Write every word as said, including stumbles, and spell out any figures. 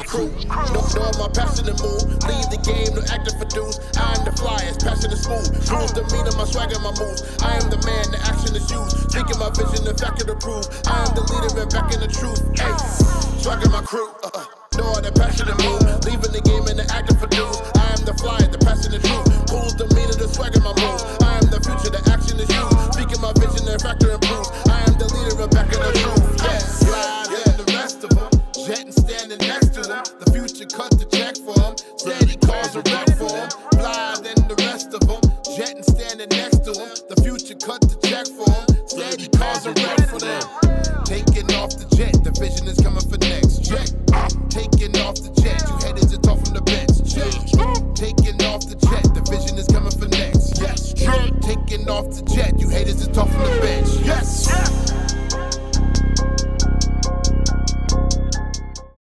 crew. No, know my passionate move. Leave the game, no acting for dudes. I am the flyest, passionate smooth. Choose the meaning, my swag and my moves. I am the man, the action is used. Speaking my vision, the fact of the proof. I am the leader and back in the truth. Hey, swag and my crew. Uh, know the passionate move. Leaving the game and the acting for dudes. I am the flyer, the passionate truth. Who's the meaning, the swag and my moves. I am the future, the action is used. Speaking my vision, the factor improves. I am the leader and back in the truth. Yeah, yeah, yeah. The rest of them, jetting standing next to them. The future cut the check for them. Steady calls a wreck for them. Fly than the rest of them, jetting standing next to them. The future cut the check for them. Steady calls a wreck for them. Taking off the jet, the vision is coming for next. Check. Taking off the jet, you haters are taught from the bench. Check. Taking off the jet, the vision is coming for next. Yes. Taking off the jet, you haters are taught from the bench. Yes.